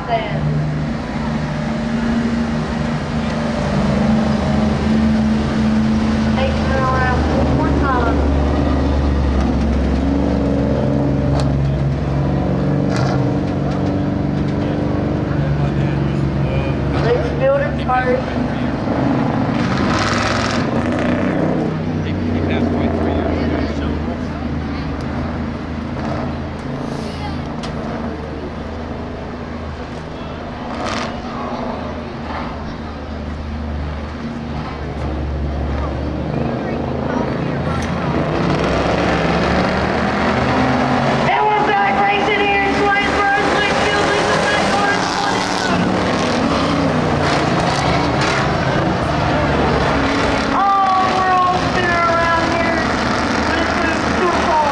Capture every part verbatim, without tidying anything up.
stand. Taking it around one more time. Litchfield at first. And we're back racing here in Swainsboro. Litchfield leads the back corner twenty-seven. Oh, we're all spinning around here, but it's moved too far.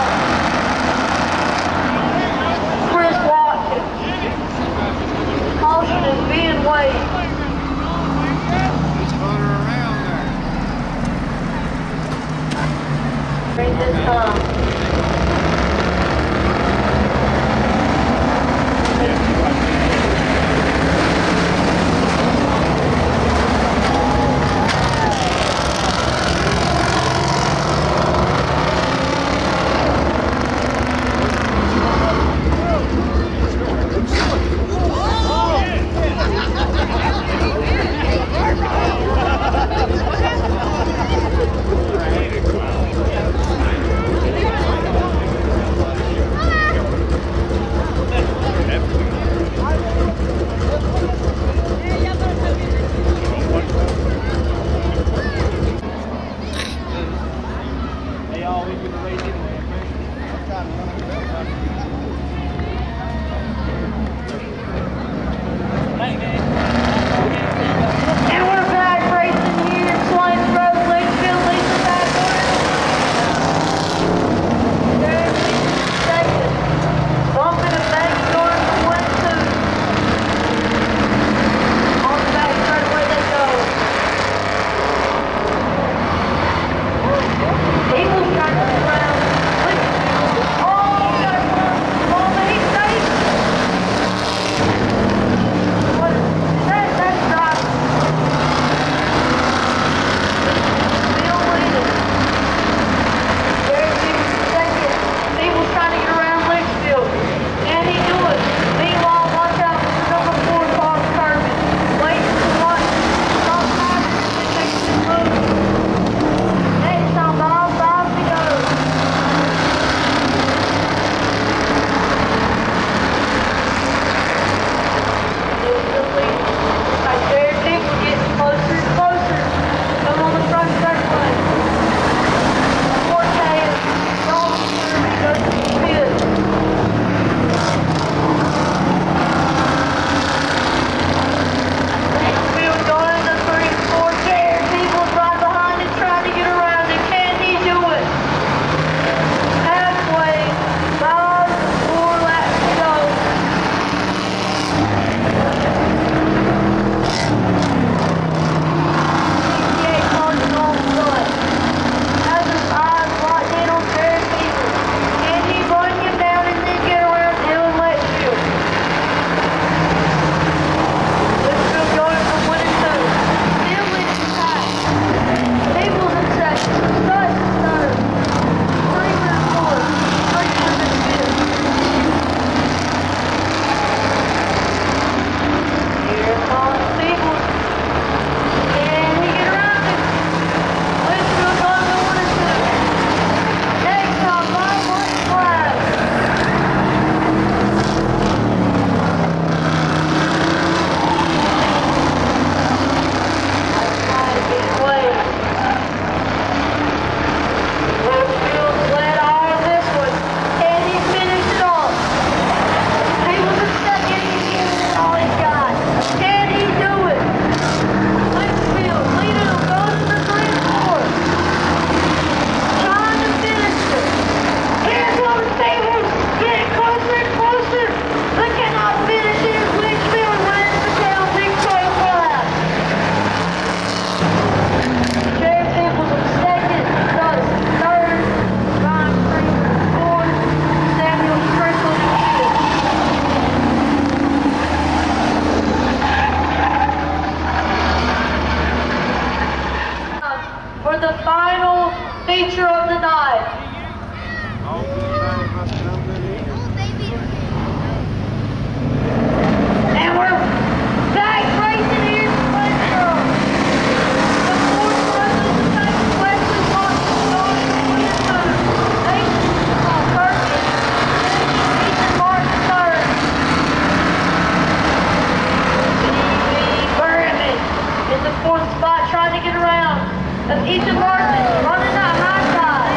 Chris Watkins. Caution is being waived. Bring this time. And we're back racing here in Swainsboro. Litchfield leads the back corner. Third, second. Bumping the back door for one, two. On the back straightaway they go. Peebles trying to go around. Litchfield. Oh, got a final feature of the night. And we're back racing here in Swainsboro. The fourth run of the back is Wesley Watkins going to twenty-two. Nathan Perkins, Ethan Martin third. Burgamy in the fourth spot trying to get around. Of Ethan Martin running that high side.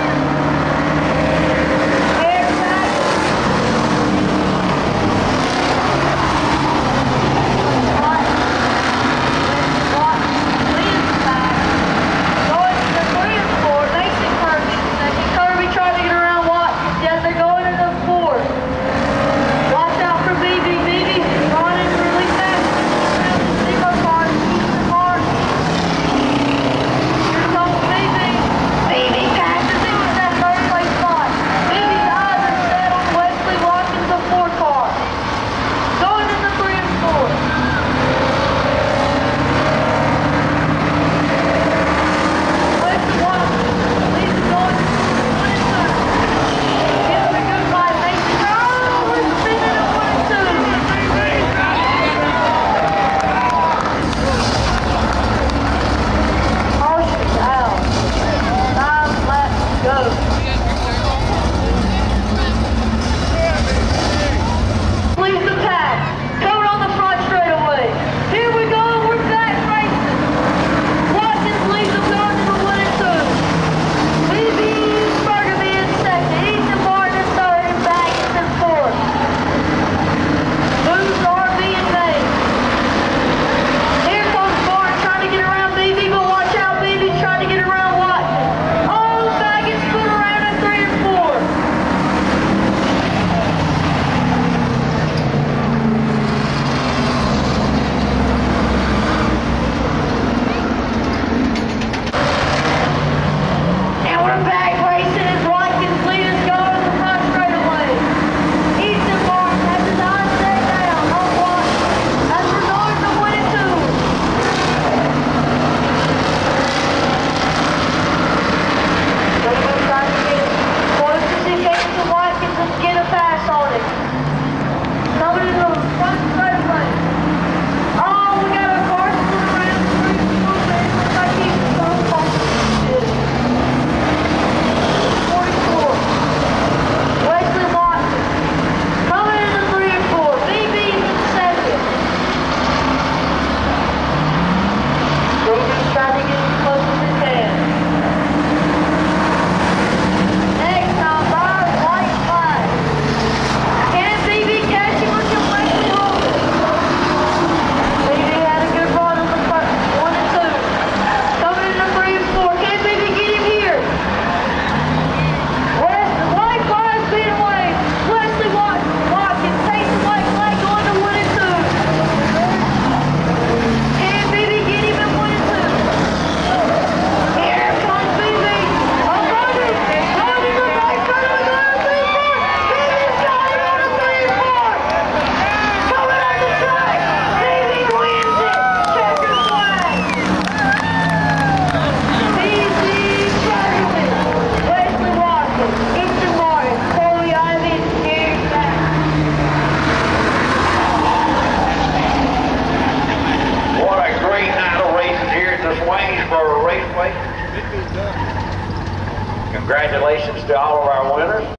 Swainsboro Raceway. Congratulations to all of our winners.